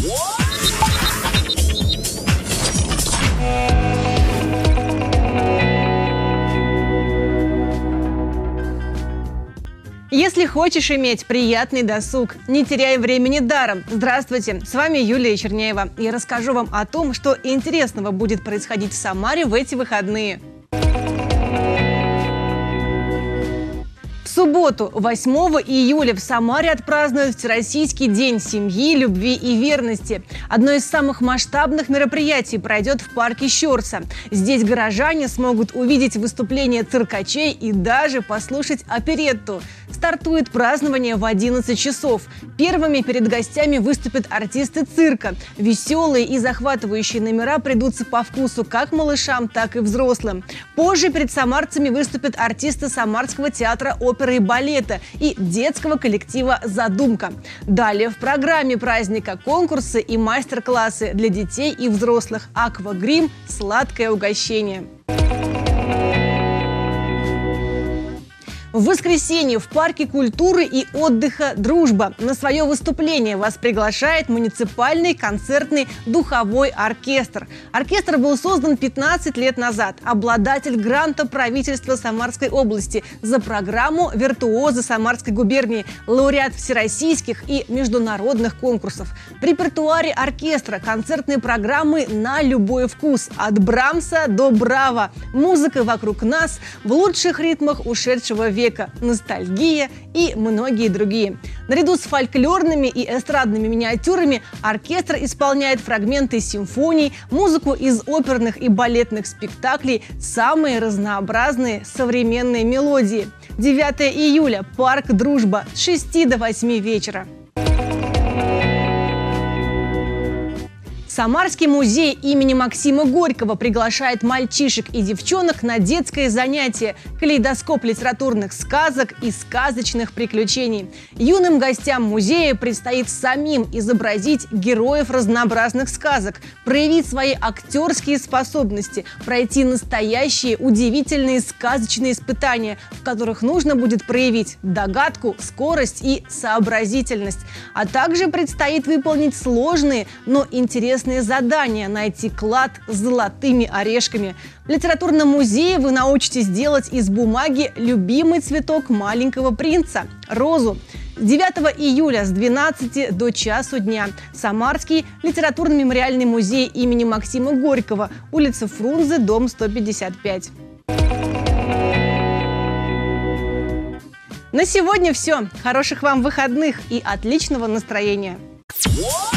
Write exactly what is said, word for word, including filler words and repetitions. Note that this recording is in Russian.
Если хочешь иметь приятный досуг, не теряй времени даром. Здравствуйте, с вами Юлия Черняева. Я расскажу вам о том, что интересного будет происходить в Самаре в эти выходные. В субботу, восьмого июля, в Самаре отпразднуют Всероссийский день семьи, любви и верности. Одно из самых масштабных мероприятий пройдет в парке Щорса. Здесь горожане смогут увидеть выступления циркачей и даже послушать оперетту. Стартует празднование в одиннадцать часов. Первыми перед гостями выступят артисты цирка. Веселые и захватывающие номера придутся по вкусу как малышам, так и взрослым. Позже перед самарцами выступят артисты Самарского театра оперы и балета и детского коллектива «Задумка». Далее в программе праздника конкурсы и мастер-классы для детей и взрослых, аквагрим, сладкое угощение. В воскресенье в парке культуры и отдыха «Дружба» на свое выступление вас приглашает муниципальный концертный духовой оркестр. Оркестр был создан пятнадцать лет назад. Обладатель гранта правительства Самарской области за программу «Виртуозы Самарской губернии», лауреат всероссийских и международных конкурсов. В репертуаре оркестра концертные программы на любой вкус, от Брамса до Браво. Музыка вокруг нас в лучших ритмах ушедшего века. Ностальгия и многие другие. Наряду с фольклорными и эстрадными миниатюрами оркестр исполняет фрагменты симфоний, музыку из оперных и балетных спектаклей, самые разнообразные современные мелодии. девятого июля, парк «Дружба» с шести до восьми вечера. Самарский музей имени Максима Горького приглашает мальчишек и девчонок на детское занятие «Калейдоскоп литературных сказок и сказочных приключений». Юным гостям музея предстоит самим изобразить героев разнообразных сказок, проявить свои актерские способности, пройти настоящие удивительные сказочные испытания, в которых нужно будет проявить догадку, скорость и сообразительность. А также предстоит выполнить сложные, но интересные задания, найти клад с золотыми орешками. В литературном музее вы научитесь делать из бумаги любимый цветок маленького принца – розу. девятого июля с двенадцати до часу дня. Самарский литературно-мемориальный музей имени Максима Горького, улица Фрунзе, дом сто пятьдесят пять. На сегодня все. Хороших вам выходных и отличного настроения.